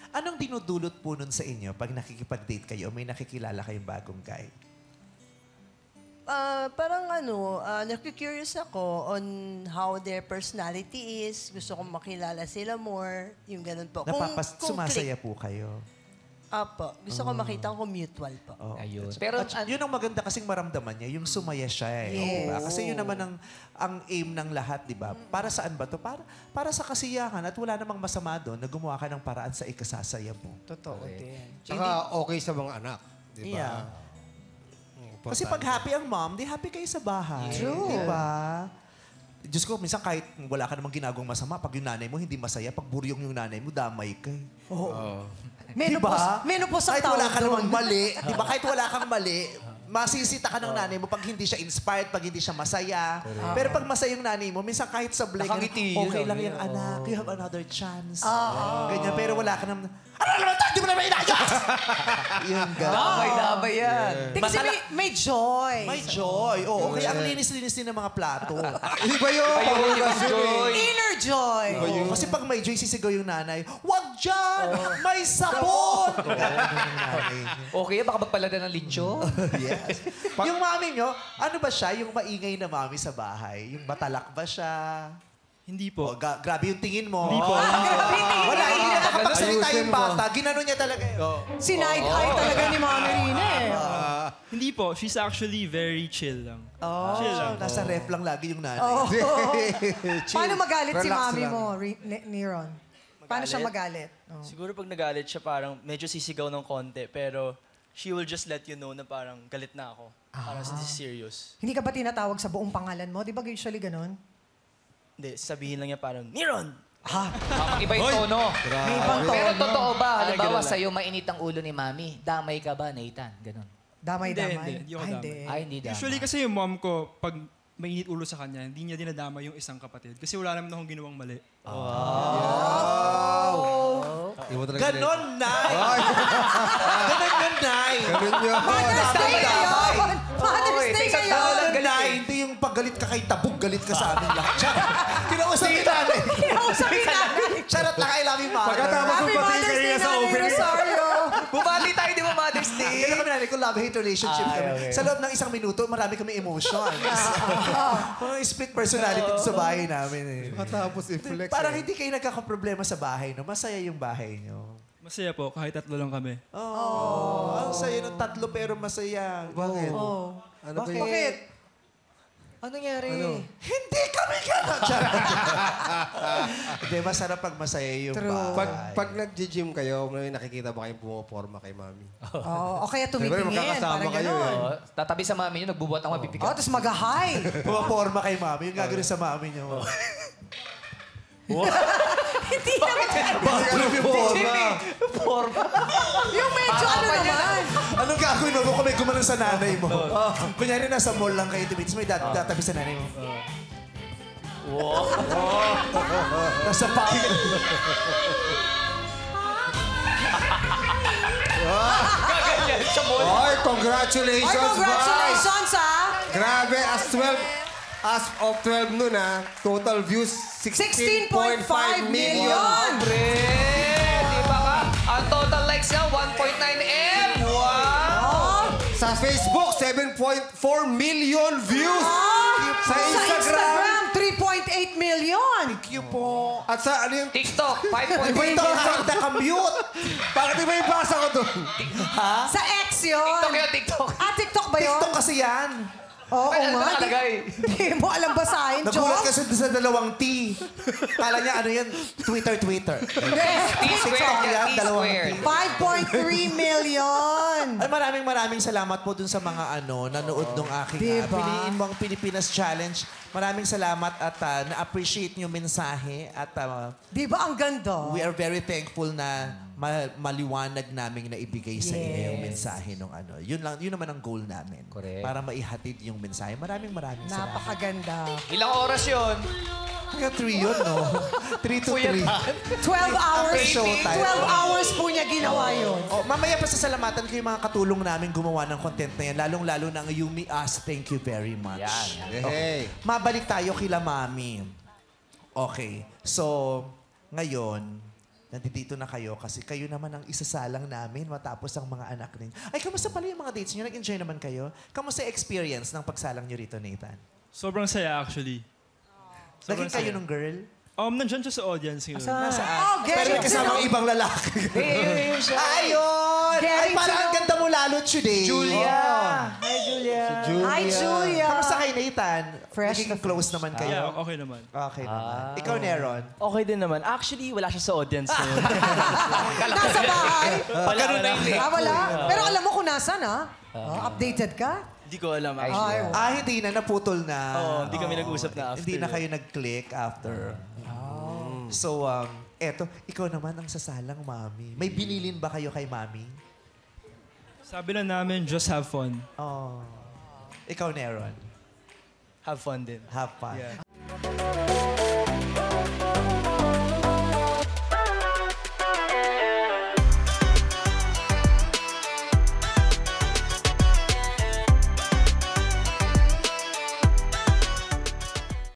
Anong dinudulot po nun sa inyo pag nakikipag-date kayo o may nakikilala kayong bagong guy? Parang naku-curious ako on how their personality is. Gusto kong makilala sila more. Yung ganun po. Sumasaya po kayo? Apo. Gusto ko makita kung mutual po. Oh. Ayun. Pero yun ang maganda kasing maramdaman niya, yung sumaya siya eh. Yes. Diba? Kasi yun naman ang aim ng lahat, di ba? Para saan ba to? Para sa kasiyahan at wala namang masama doon na gumawa ka ng paraan sa ikasasaya mo. Totoo din. Tsaka okay sa mga anak. Di ba? Yeah. Kasi pag happy ang mom, di happy kayo sa bahay. True. Di ba? Diyos ko, minsan kahit wala ka namang ginagawang masama, pag yung nanay mo hindi masaya, pag buryong yung nanay mo, damay ka. Menopause ang Kahit wala tawag ka namang doon. mali, di ba? Kahit wala kang mali, masisita ka ng nanay mo pag hindi siya inspired, pag hindi siya masaya. Pero pag masaya yung nanay mo, minsan kahit sa blank, Nakangiti yun, okay lang sabi. yung anak, you have another chance. Ganyan, pero wala ka naman, ano naman tayo, di mo naman inayos! Yung gano'n. damay-damay yan. Kasi may joy. May joy. Oo, kaya ang linis-linis din ng mga plato. Iba yun. Joy. Inner joy. Oo, kasi pag may joy, sisigaw yung nanay, wag dyan! May sabon! Okay, baka magpalada ng lincho. Yes. Yung mami nyo, ano ba siya? Yung maingay na mami sa bahay? Yung matalak ba siya? Hindi po. Grabe yung tingin mo. Hindi po. Wala, hindi na nakapagsalita yung bata. Ginano niya talaga yun. Sinide-eye talaga ni Mami Rina eh. Hindi po. She's actually very chill lang. Chill lang. Nasa ref lang lagi yung nanay. Paano magalit si Relax Mami lang. mo, Niron? Paano siya magalit? Siguro pag nagalit siya, parang medyo sisigaw ng konti. Pero she will just let you know na parang galit na ako. Parang this is serious. Hindi ka ba tinatawag sa buong pangalan mo? Di ba usually ganun? Hindi, sabihin lang niya parang, Niron! Mag-iba yung tono. May ibang Pero tono. totoo ba, Ay, halimbawa ganun lang. sa'yo mainit ang ulo ni Mami, damay ka ba, Nathan? Ganon. Damay-damay. Hindi ako Ay, damay. Ay, hindi damay. Usually kasi yung mom ko, pag mainit ulo sa kanya, hindi niya dinadama yung isang kapatid. Kasi wala naman akong ginawang mali. Ganon, Nay! Ganon yun, Nay! Ganun yun. Father's Day ngayon! Father's Day sa isang tao ngayon! lang Nay, hindi yung paggalit ka kay Tabog, galit ka sa amin lahat. Charot! Kinausap ni nanay. Kinausap ni nanay. Charot lang, I love you, mother. Pagkatapos Happy yung pati Mother's Day, kanina sa Nanay opening. Rosario! Bumali tayo, di ba, Mother's Day? Ganun kami nanay ko, love-hate relationship kami. Sa loob ng isang minuto, marami kami emotions. Mga split personality sa bahay namin eh. Pagkatapos i-flex. Parang hindi kayo nagkakaproblema sa bahay, no? Masaya yung bahay nyo. Masaya po, kahit 3 lang kami. Ang saya ng tatlo pero masaya. Bakit? Ano ba yun? Bakit? Ano nangyari? Hindi kami gano'n. Charot. Hindi, masarap pag masaya yung bahay. Pag nag-gym kayo, may nakikita ba kayong pumaporma kay Mami? O kaya Siyempre, tumitingin. magkakasama Parang kayo gano'n. eh. Oh, tatabi sa Mami niyo, nagbubuhat ang mapipigat. Tapos mag-hi. Pumaporma kay mami. Yung gagawin sa mami nyo. Hindi naman. Bakit yung forma? Yung medyo ano naman. Anong gagawin mo kung may gumanon sa nanay mo? Kunyari nasa mall lang kayo, tapos may databi sa nanay mo. Nasa pocket. Gaganyan sa mall. Ay, Ay, congratulations, guys! congratulations, ha? Grabe, as of 12 noon, total views 16.5 million. Pre! Di ba ka? Ang total likes niya, 1.9M. Wow! Sa Facebook, 7.4 million views. Sa Instagram, 3.8 million. Thank you po. at sa ano yung... TikTok, Iba 5.8. yung basa ko, Nakamute. bakit iba yung basa ko doon? Sa X yun. TikTok yun, TikTok. TikTok ba yun? TikTok kasi yan. Oo Ay, ano nga. nakalagay? Hindi mo alam basahin, Nagulat Chok. kasi sa dalawang T. Kala niya ano yan? Twitter. T-squared yan, yan, dalawang T-squared. 5.3 million. Ay, maraming salamat po dun sa mga nanood nung aking Diba? Piliin mo ang Pilipinas Challenge. Maraming salamat at na-appreciate niyo mensahe at Di ba ang ganda? we are very thankful na maliwanag namin na ibigay sa inyo yung mensahe nung Yun naman ang goal namin. Correct. Para maihatid yung mensahe. Maraming salamat. Napakaganda. Ilang oras yun? Hanggang 3 yun, no? 3 to 3. 12 hours. Showtime. 12 hours po niya ginawa yun. Oh, mamaya pa sasalamatan ko yung mga katulong namin gumawa ng content na yan. Lalong-lalo ng Yumi Us. Thank you very much. Yan. Hey. Mabalik tayo kila Mami. Okay. So, ngayon, nandito na kayo kasi kayo naman ang isasalang namin matapos ang mga anak ninyo. Ay, kamusta pala yung mga dates nyo? Nag-enjoy naman kayo? Kamusta yung experience ng pagsalang nyo rito, Nathan? Sobrang saya actually. Naging kayo ng girl? Nandyan siya sa audience ngayon. Oh, Pero may kasamang ibang lalaki. Yun siya. Ayun! Ay, Getting parang to ang ganda mo lalo today. Julia! Hi, Julia! Hi, Julia! Kamusta kay Nathan? Fresh Naging close naman kayo? Yeah, okay naman. Okay naman. Ikaw, Neron? Okay din naman. Actually, wala siya sa audience ngayon. Nasa bahay? wala. Wala. Pero alam mo kung nasan, ha? Updated ka? Hindi ko alam Ay, actually. Hindi na. Naputol na. Oo, hindi kami nag-usap na after. Hindi na kayo nag-click after. So, eto, ikaw naman ang sasalang mami. May binilin ba kayo kay mami? Sabi na namin, just have fun. Oh. Ikaw, Neron. Have fun din. Have fun.